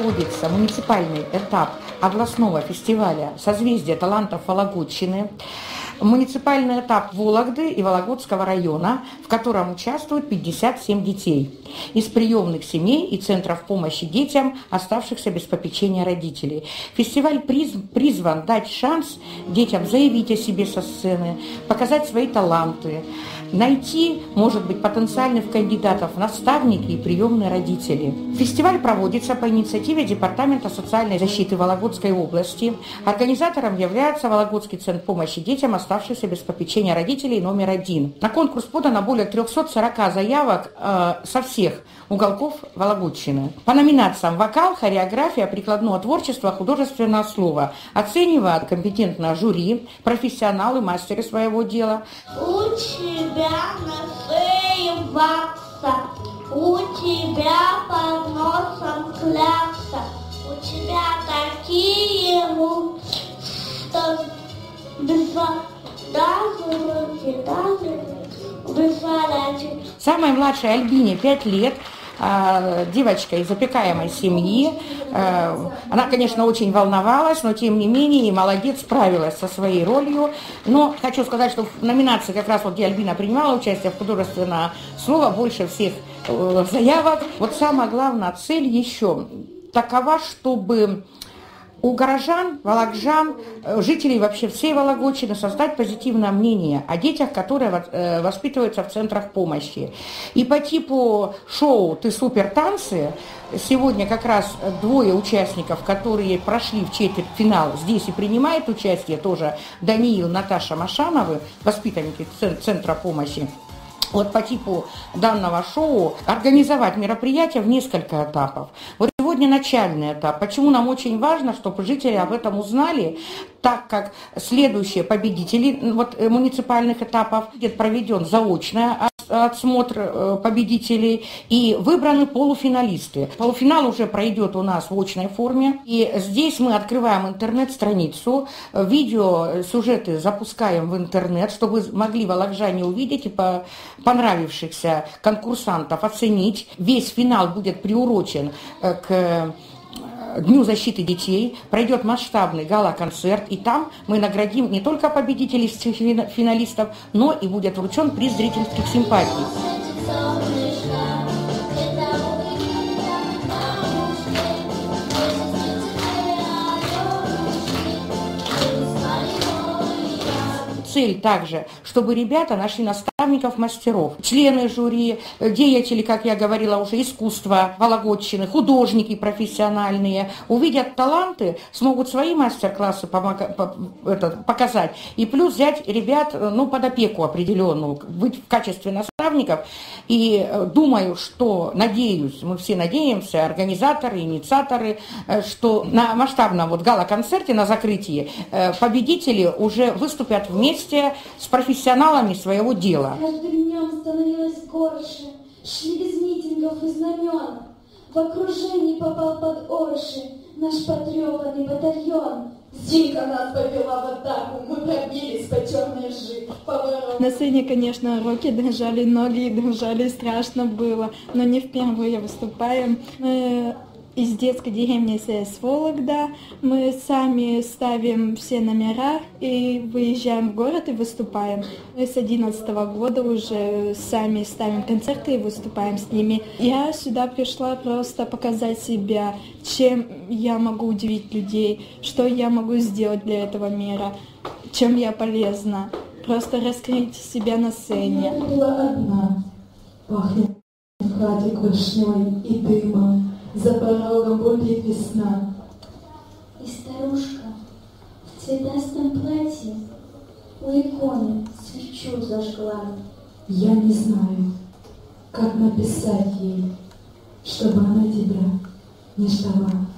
проводится муниципальный этап областного фестиваля «Созвездие талантов Вологодчины», муниципальный этап Вологды и Вологодского района, в котором участвуют 57 детей из приемных семей и центров помощи детям, оставшихся без попечения родителей. Фестиваль призван дать шанс детям заявить о себе со сцены, показать свои таланты, найти, может быть, потенциальных кандидатов в наставники и приемные родители. Фестиваль проводится по инициативе Департамента социальной защиты Вологодской области. Организатором является Вологодский центр помощи детям, оставшихся без попечения родителей номер 1. На конкурс подано более 340 заявок со всех уголков Вологодчины. По номинациям вокал, хореография, прикладное творчество, художественное слово. Оценивают компетентное жюри, профессионалы, мастеры своего дела. У тебя на шее вакса, у тебя под носом клякса, у тебя такие руки, что Самой младшей Альбине 5 лет, девочка из опекаемой семьи. Она, конечно, очень волновалась, но тем не менее молодец, справилась со своей ролью. Но хочу сказать, что в номинации как раз вот где Альбина принимала участие в художественное слово, больше всех заявок. Вот самая главная цель еще такова, чтобы у горожан, вологодчан, жителей вообще всей Вологодчины создать позитивное мнение о детях, которые воспитываются в центрах помощи. И по типу шоу «Ты супер танцы» сегодня как раз 2 участников, которые прошли в четвертьфинал, здесь и принимают участие тоже Даниил, Наташа Машановы, воспитанники центра помощи. Вот по типу данного шоу организовать мероприятие в несколько этапов. Вот сегодня начальный этап. Почему нам очень важно, чтобы жители об этом узнали, так как следующие победители муниципальных этапов будет проведен заочный отсмотр победителей и выбраны полуфиналисты. Полуфинал уже пройдет у нас в очной форме. И здесь мы открываем интернет-страницу, видео, сюжеты запускаем в интернет, чтобы могли вологодчане увидеть и понравившихся конкурсантов оценить. Весь финал будет приурочен к Дню защиты детей, пройдет масштабный гала-концерт, и там мы наградим не только победителей финалистов, но и будет вручен приз зрительских симпатий. Цель также, чтобы ребята нашли наставников-мастеров, члены жюри, деятели, как я говорила уже, искусства Вологодчины, художники профессиональные, увидят таланты, смогут свои мастер-классы показать, и плюс взять ребят под опеку определенную, быть в качестве наставников. И думаю, надеюсь, мы все надеемся, организаторы, инициаторы, что на масштабном гала-концерте, на закрытии, победители уже выступят вместе с профессионалами своего дела. Каждым днем становилось горше, шли без митингов и знамен. В окружении попал под орши наш потрепанный батальон. Зинка нас повела в атаку, мы пробились по черной жи. На сцене, конечно, руки дрожали, ноги дрожали, страшно было, но не впервые выступаем. Мы из детской деревни СС Вологда. Мы сами ставим все номера и выезжаем в город и выступаем. Мы с 2011 года уже сами ставим концерты и выступаем с ними. Я сюда пришла просто показать себя, чем я могу удивить людей, что я могу сделать для этого мира, чем я полезна. Просто раскрыть себя на сцене. Я была одна, пахнет в хате квашней и дымом. За порогом будет весна. И старушка в цветастом платье у иконы свечу зажгла. Я не знаю, как написать ей, чтобы она тебя не ждала.